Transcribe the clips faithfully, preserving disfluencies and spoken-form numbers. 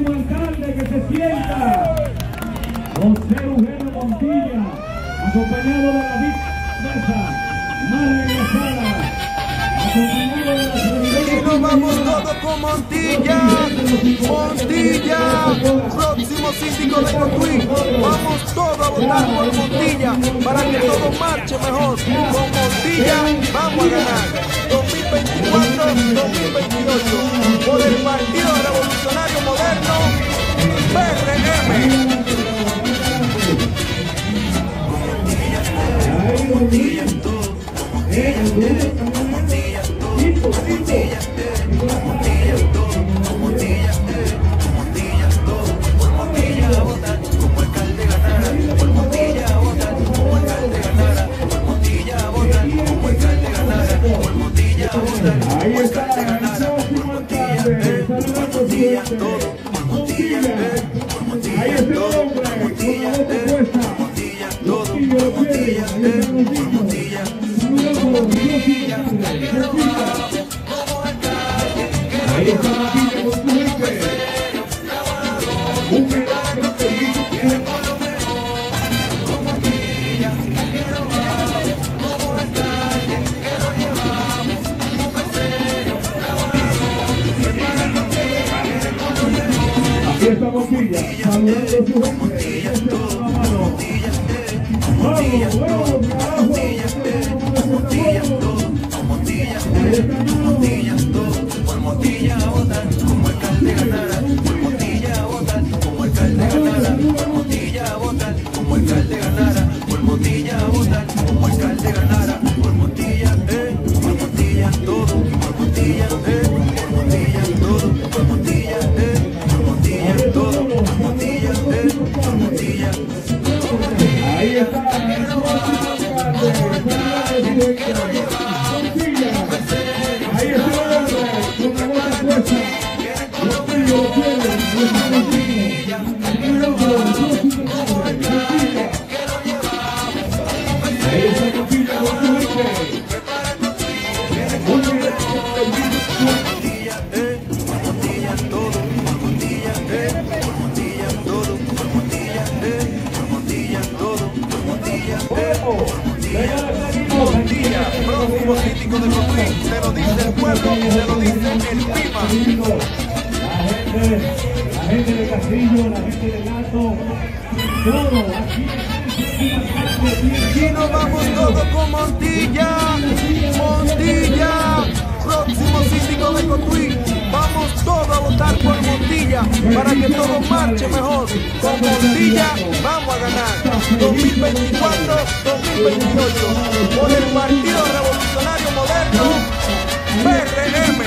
próximo alcalde que se sienta, José Eugenio Montilla, acompañado de David Mesa, Marlene Lozada, acompañado de la celebridad. Y nos vamos todos con Montilla, Montilla, próximo síndico de Cotuí. Vamos todos a votar por Montilla para que todo marche mejor. Con Montilla vamos a ganar dos mil veinticuatro dos mil veintiocho por el Partido Revolucionario Moderno, P R M. Montilla en todo, Montilla en todo, Montilla en todo, Montilla en todo, Montilla en todo, por Montilla a votar, como alcalde ganara, por Montilla a votar, como alcalde ganara, por Montilla a votar, como alcalde ganara, por Montilla a votar, como alcalde ganara, por Montilla, por Montilla en todo, por Montilla, por Montilla en todo, por Montilla, por Montilla en todo, por Montilla, por Montilla, ahí está Montilla con su gente. Un milagro que hizo tiene por lo mejor. Con Montilla, que lo vamos, como alcalde, que lo llevamos, un serio, trabajamos. Aquí está Montilla, saludando a su gente. Montilla en todo, Montilla, Montilla en todo, Montilla, Montilla en todo, Montilla, Montilla en todo, por Montilla a votar, como alcalde ganara, por Montilla a votar, como alcalde ganara, por Montilla a votar, como alcalde ganara, por Montilla a votar, como alcalde ganara, por Montilla, eh, por Montilla en todo, por Montilla, eh, por Montilla en todo, por Montilla, eh, por Montilla en todo, por Montilla, eh, por Montilla. Ahí está. Ahí está el hombre, con la bota puesta. Los tíos lo quieren, los argentinos. El hombre, ahí está Montilla con su gente. Un Montilla, eh, por Montilla en todo, por Montilla, eh, por Montilla en todo, por Montilla, eh, por Montilla en todo, por Montilla, eh, por Montilla. Montilla, próximo síndico de Cotuí, se lo dice el pueblo, se lo dice el PIMA. La gente, la gente de Castillo, la gente de Gato, todo, aquí. Y nos vamos todos con Montilla, Montilla, próximo síndico de Cotuí. Vamos todos a votar por Montilla para que todo marche mejor. Con Montilla vamos a ganar dos mil veinticuatro dos mil veintiocho por el Partido Revolucionario Moderno, P R M.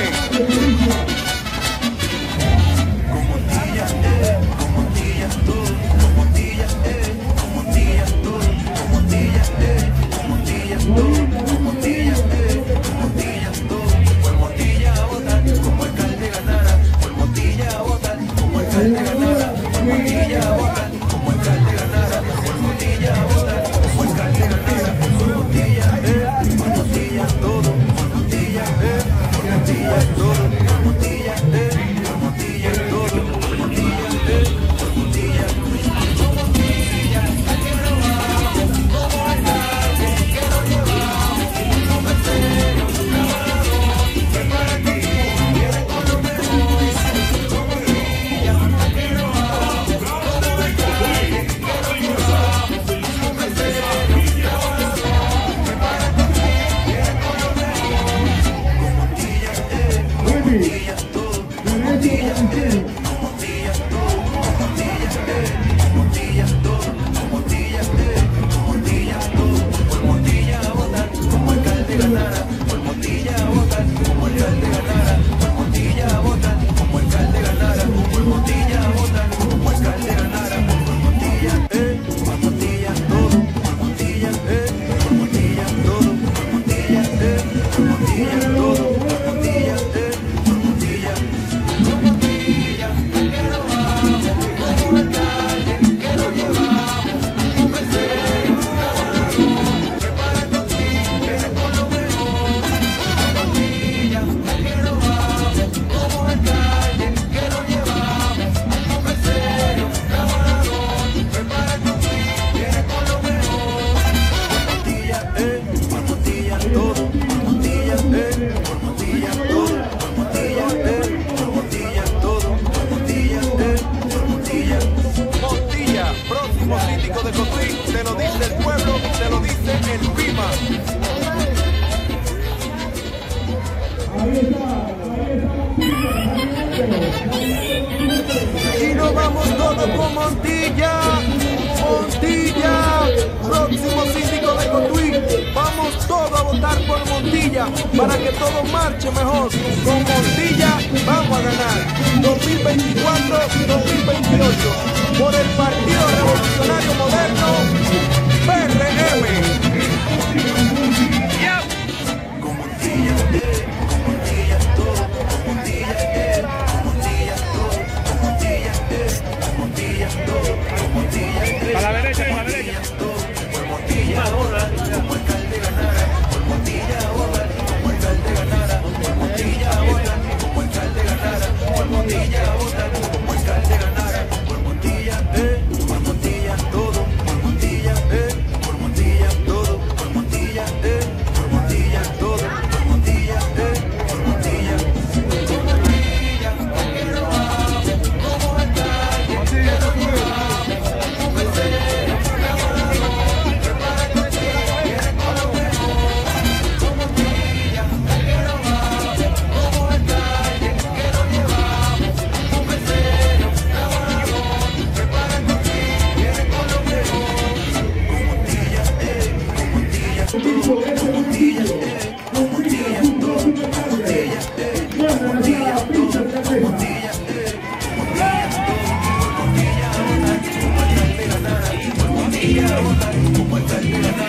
Con Montilla, eh, con Montilla todo, con Montilla, eh, con Montilla todo, con Montilla, eh, con Montilla todo, con Montilla, eh, con Montilla todo, por Montilla a votar, como alcalde ganara, por Montilla a votar, como alcalde ganara, por Montilla a votar, como alcalde ganara, por Montilla a votar, como alcalde ganara, por Montilla, eh, por Montilla todo, por Montilla, eh, por Montilla todo. próximo síndico de Cotuí. Vamos todos a votar por Montilla para que todo marche mejor. Con Montilla vamos a ganar dos mil veinticuatro dos mil veintiocho por el Partido Revolucionario Moderno P R M. Yeah. Con Montilla, eh, con Montilla todo, con Montilla, eh, con Montilla todo, con Montilla, eh, con Montilla todo, con Montilla, eh, A la derecha, a la derecha. por Montilla ahora, como alcalde ganara, por Montilla ahora, como alcalde ganara, por Montilla ahora, como alcalde ganara, por Montilla ahora, como alcalde ganara, por Montilla, eh, por Montilla todo, por Montilla, eh, por Montilla todo, por Montilla, eh, por Montilla todo, por Montilla, eh, por Montilla, por Montilla, que lo hago, como alcalde, que lo llevamos, un becero, prepara que se viene con lo mejor, con Montilla, que lo hago, como alcalde, que lo llevamos, un becero, trabajador, prepara que se viene con lo mejor, con Montilla, eh, con Montilla, El tipo de ese municipio, con Montilla, todo, Montilla, muestra la pincha de la mesa. como alcalde ganara,